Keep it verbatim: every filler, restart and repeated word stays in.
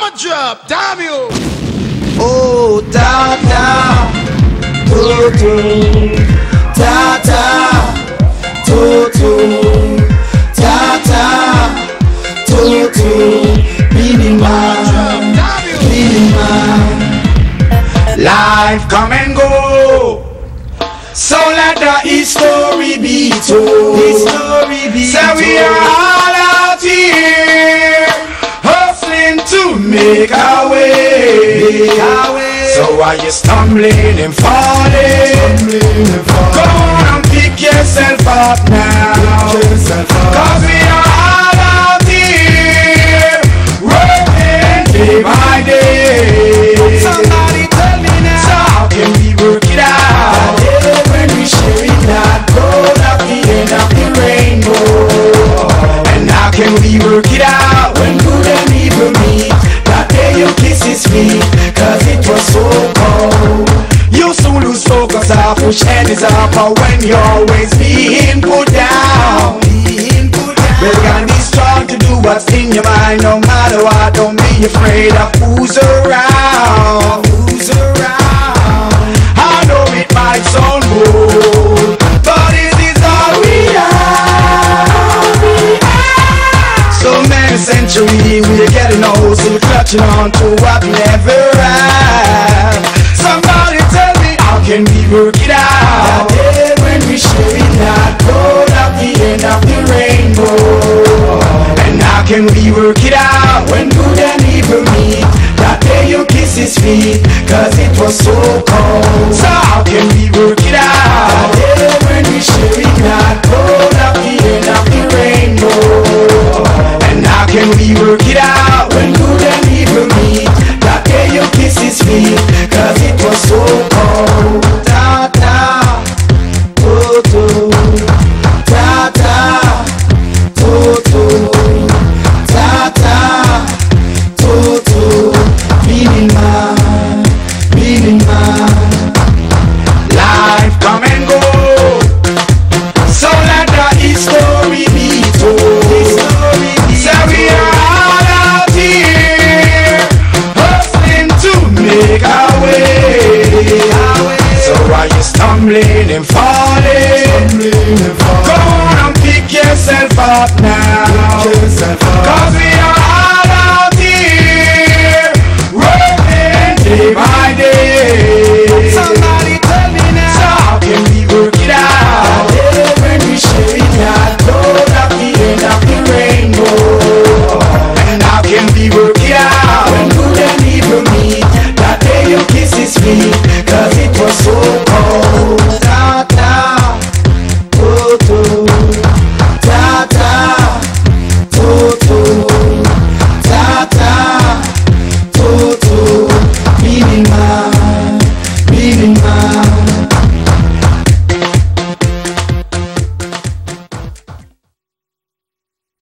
Mama drop, damn you. Oh, da da, do do, da da, do do, da da, do do, meaning man, meaning man. Life come and go, so let the history be told. History be so told. We are all out here hustling to make our way. Make our way. So while you're stumbling and falling, stumbling and falling, go on and pick yourself up now. Pick yourself up. Cause we are all out here working day by day. Somebody tell me now, so how can we work it out? Yeah, when we share it not gold at the end of the rainbow. And how can we work it out when good and evil meet? That day you kiss his feet, cause it was so cold. You soon lose focus, I push hands up, or when you're always being put down. Being put down. Well, you gotta be strong to do what's in your mind, no matter what. Don't be afraid of who's around. Who's around. I know it might sound bold, but it is all we have. So many centuries we're getting old, still clutching on to what we never had. Somebody tell me, how can we work it out? That day when we share it not gold at the end of the rainbow. And how can we work it out when good and evil meet? That day you kiss his feet, cause it was so cold. So how can we work it out? That day when we share it not gold at the end of the rainbow. And how can we work it out when good and evil meet? That day you kiss his feet, cause it was so cold. Da da, do do, da da, do do, da da, do do, meaning man, meaning man. Life come and go, so let the history be told. History be so told. We are all out here hustling to make our way. Our way. So while you're stumbling and falling, stumbling and falling, go on and pick yourself up now. Pick yourself up. Cause we are all out here working day by day. Somebody tell me now, so how can we work it out? That day when we share it not gold at the end of the rainbow. And how can we work it out when